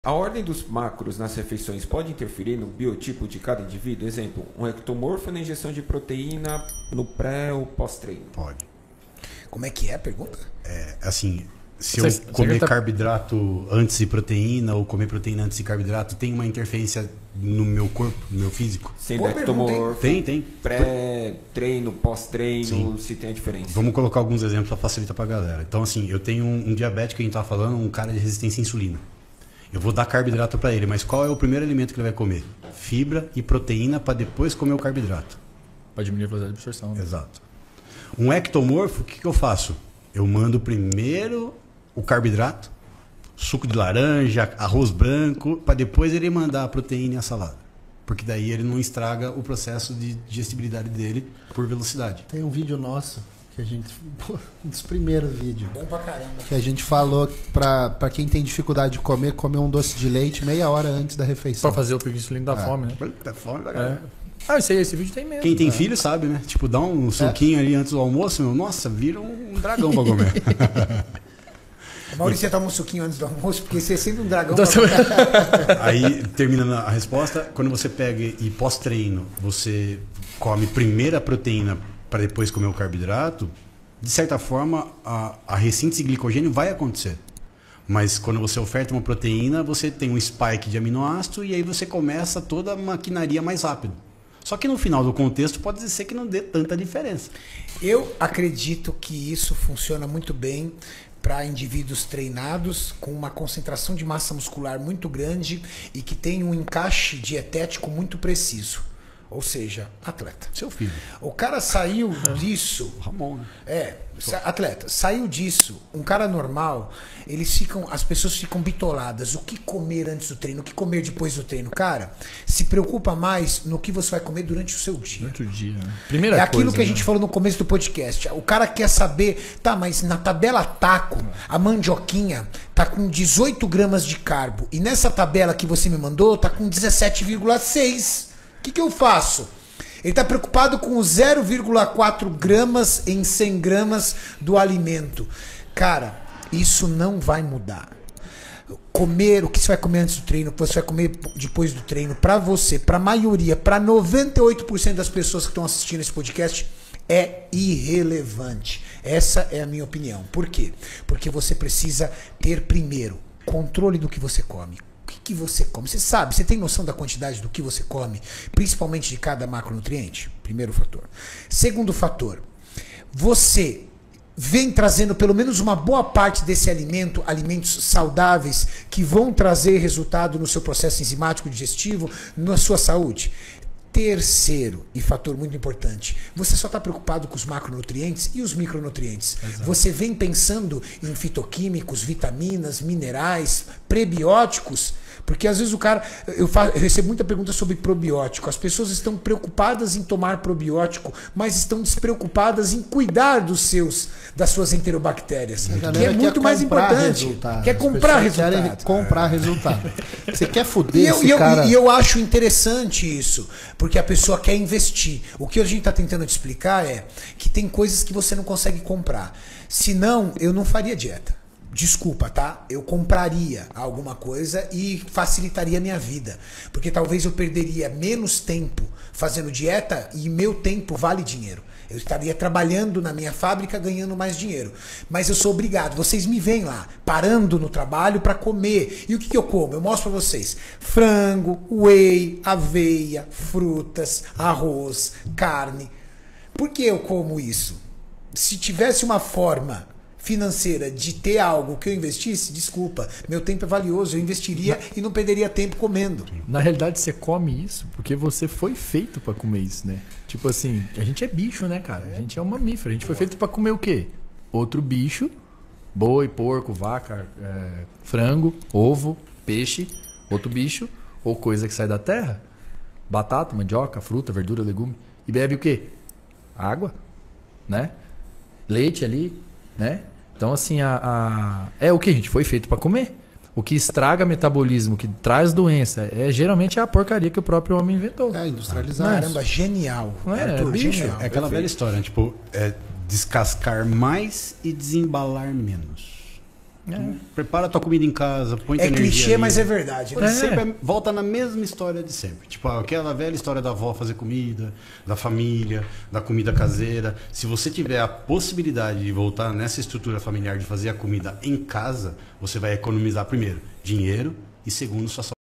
A ordem dos macros nas refeições pode interferir no biotipo de cada indivíduo? Exemplo, um ectomorfo na ingestão de proteína no pré ou pós-treino? Pode. Como é que é a pergunta? É, assim, se eu comer carboidrato antes de proteína ou comer proteína antes de carboidrato, tem uma interferência no meu corpo, no meu físico? Sendo ectomorfo, tem. Pré-treino, pós-treino, se tem a diferença. Vamos colocar alguns exemplos para facilitar para a galera. Então, assim, eu tenho um diabético que a gente estava falando, um cara de resistência à insulina. Eu vou dar carboidrato para ele, mas qual é o primeiro alimento que ele vai comer? Fibra e proteína para depois comer o carboidrato. Para diminuir a velocidade de absorção. Né? Exato. Um ectomorfo, o que eu faço? Eu mando primeiro o carboidrato, suco de laranja, arroz branco, para depois ele mandar a proteína e a salada. Porque daí ele não estraga o processo de digestibilidade dele por velocidade. Tem um vídeo nosso que a gente... Um dos primeiros vídeos. Bom pra caramba. Que a gente falou pra quem tem dificuldade de comer um doce de leite meia hora antes da refeição. Pra fazer o pico de insulina da fome, né? Da fome, da galera. Ah, esse vídeo tem mesmo. Quem tem filho sabe, né? Tipo, dá um suquinho ali antes do almoço, meu, nossa, vira um dragão pra comer. Maurício, você toma um suquinho antes do almoço, porque você é sempre um dragão. Aí, terminando a resposta, quando você pega e pós-treino, você come primeiro a proteína para depois comer o carboidrato, de certa forma, a ressíntese de glicogênio vai acontecer. Mas quando você oferta uma proteína, você tem um spike de aminoácido e aí você começa toda a maquinaria mais rápido. Só que no final do contexto pode ser que não dê tanta diferença. Eu acredito que isso funciona muito bem para indivíduos treinados com uma concentração de massa muscular muito grande e que tem um encaixe dietético muito preciso. Ou seja, atleta. Seu filho. O cara saiu disso. Ramon, né? Atleta, saiu disso. Um cara normal, as pessoas ficam bitoladas. O que comer antes do treino? O que comer depois do treino? Cara, se preocupa mais no que você vai comer durante o seu dia. Durante o dia, né? Primeira é aquilo coisa, que a gente falou no começo do podcast. O cara quer saber, tá, mas na tabela taco, a mandioquinha tá com 18 gramas de carbo. E nessa tabela que você me mandou, tá com 17,6. O que eu faço? Ele está preocupado com os 0,4 gramas em 100 gramas do alimento. Cara, isso não vai mudar. Comer, o que você vai comer antes do treino, o que você vai comer depois do treino, para você, para a maioria, para 98% das pessoas que estão assistindo esse podcast, é irrelevante. Essa é a minha opinião. Por quê? Porque você precisa ter, primeiro, controle do que você come. O que você come? Você sabe, você tem noção da quantidade do que você come, principalmente de cada macronutriente? Primeiro fator. Segundo fator, você vem trazendo pelo menos uma boa parte desse alimento, alimentos saudáveis que vão trazer resultado no seu processo enzimático digestivo, na sua saúde? Terceiro, e fator muito importante, você só está preocupado com os macronutrientes e os micronutrientes. Exato. Você vem pensando em fitoquímicos, vitaminas, minerais, prebióticos, porque às vezes o cara... Eu recebo muita pergunta sobre probiótico. As pessoas estão preocupadas em tomar probiótico, mas estão despreocupadas em cuidar das suas enterobactérias, que é muito mais importante. Quer comprar resultado. Quer comprar resultado. Você quer foder esse cara... E eu acho interessante isso, porque a pessoa quer investir. O que a gente está tentando te explicar é que tem coisas que você não consegue comprar. Senão, eu não faria dieta. Desculpa, tá? Eu compraria alguma coisa e facilitaria a minha vida. Porque talvez eu perderia menos tempo fazendo dieta e meu tempo vale dinheiro. Eu estaria trabalhando na minha fábrica ganhando mais dinheiro. Mas eu sou obrigado. Vocês me veem lá, parando no trabalho para comer. E o que eu como? Eu mostro para vocês. Frango, whey, aveia, frutas, arroz, carne. Por que eu como isso? Se tivesse uma forma financeira de ter algo que eu investisse, desculpa, meu tempo é valioso, eu investiria e não perderia tempo comendo. Na realidade, você come isso porque você foi feito para comer isso, né? Tipo assim, a gente é bicho, né, cara? A gente é um mamífero. A gente foi feito para comer o quê? Outro bicho, boi, porco, vaca, frango, ovo, peixe, outro bicho, ou coisa que sai da terra, batata, mandioca, fruta, verdura, legume. E bebe o quê? Água, né? Leite ali, né? Então, assim, é o que a gente foi feito para comer. O que estraga metabolismo, que traz doença, geralmente é a porcaria que o próprio homem inventou. Industrializado. Caramba, genial. Bicho. Genial. É aquela velha história, né? Tipo, descascar mais e desembalar menos. Prepara a tua comida em casa, põe tua É energia clichê, ali. mas é verdade. Né? Sempre volta na mesma história de sempre. Tipo, aquela velha história da avó fazer comida, da família, da comida caseira. Se você tiver a possibilidade de voltar nessa estrutura familiar de fazer a comida em casa, você vai economizar, primeiro, dinheiro e segundo, sua saúde.